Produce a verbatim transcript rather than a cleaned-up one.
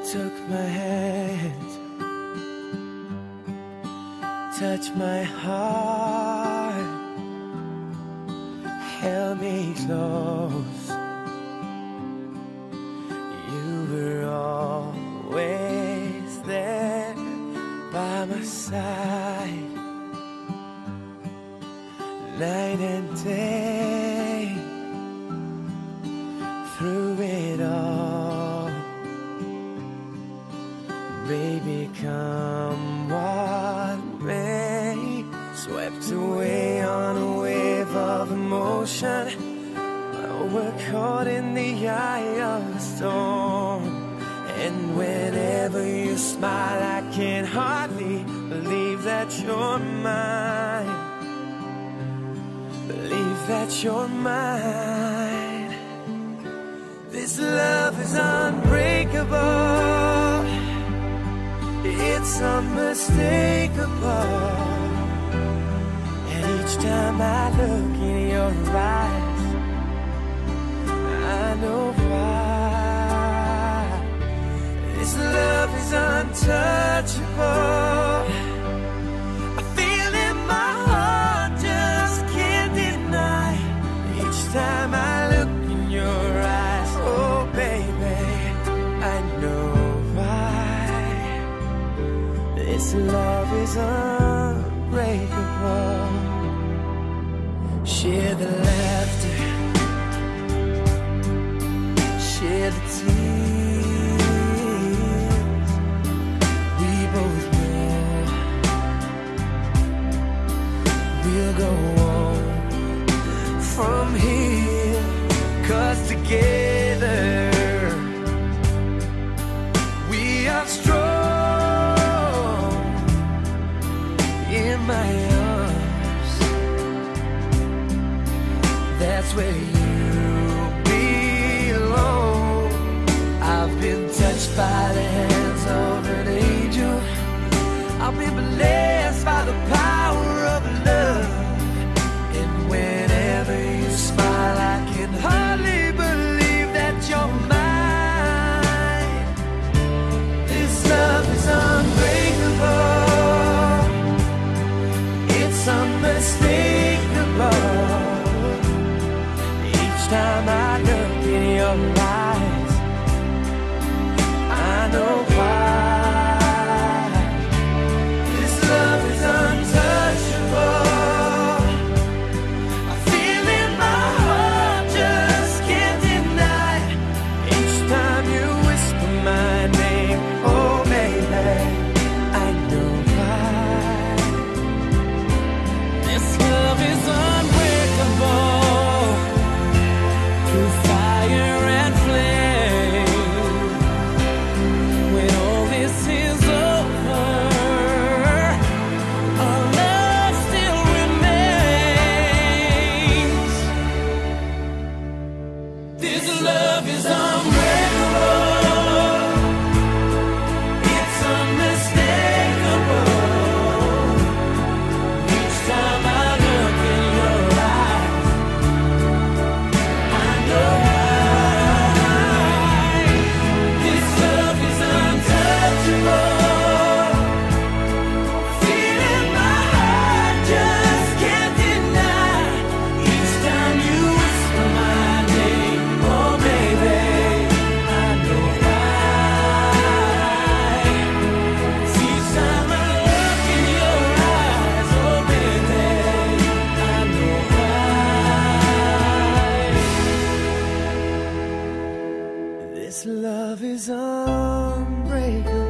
took my hand, touched my heart, held me close. You were always there by my side, night and day, through it all. Baby, come what may, swept away on a wave of emotion. We're caught in the eye of the storm, and whenever you smile, I can hardly believe that you're mine. Believe that you're mine. This love is unbreakable, it's unmistakable. And each time I look in your eyes, I know why. This love is untouchable. I feel in my heart, just can't deny. Each time I look in your eyes, oh baby, I know why. This love is unbreakable. Share the laughter, share the tears. We both know we'll go on from here, 'cause together we are strong. In my arms, that's where you touched by the hands of an angel. I'll be blessed by the power of love. And whenever you smile, I can hardly believe that you're mine. This love is unbreakable, it's unmistakable. Each time I look in your eyes, I know why. This love is untouchable. I feel in my heart, just can't deny. Each time you whisper my name, oh baby, I know why. This love is unbreakable, through fire and flame. When all this is over, our love still remains. This love is unbreakable, it's unmistakable. Each time I look in your eyes, I know why. This love is untouchable. Feel in my heart, just can't deny. Each time you whisper my name, oh baby, I know why. Each time I look in your eyes, oh baby, I know why. This love is unbreakable.